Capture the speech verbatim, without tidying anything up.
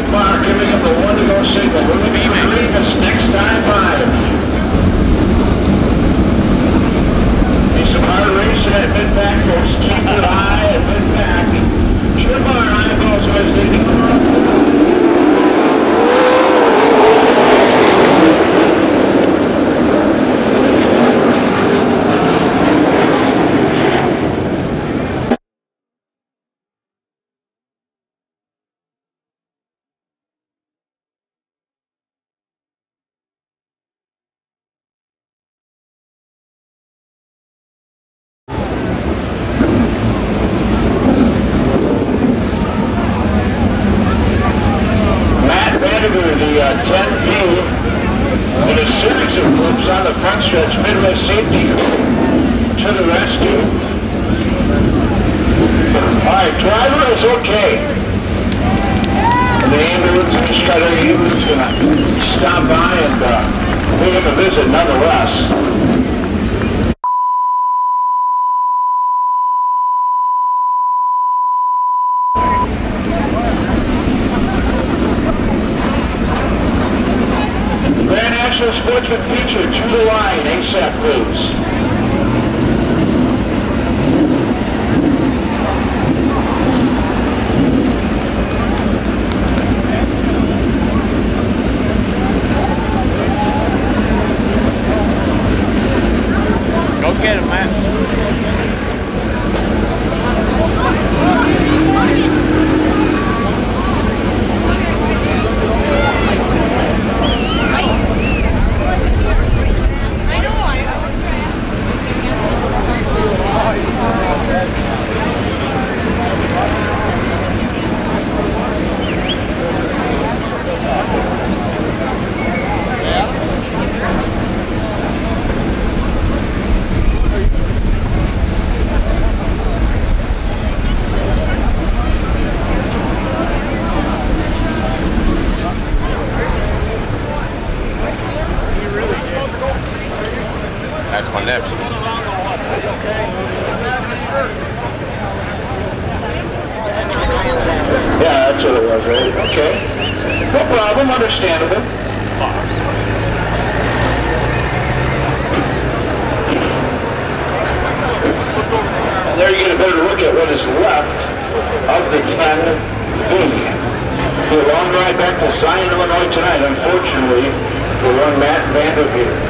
Mark giving him the one to go signal. We're looking for Remus next time live. He's some hard racing at mid-back, folks. Keep it high at mid-back. Sure, eyeballs was leading. ten P in a series of flips on the front stretch. Midwest Safety to the rescue. Alright, driver is okay. And the ambulance and the shredder, he was going to stop by and uh, pay him a visit nonetheless. Sportsman feature to the line, ASAP, please. Go get him, man. That's my nephew. Yeah, that's what it was, right? Okay. No problem, understandable. And there you get a better look at what is left of the ten B. The long ride back to Zion, Illinois tonight, unfortunately, will run Matt Vanderveer.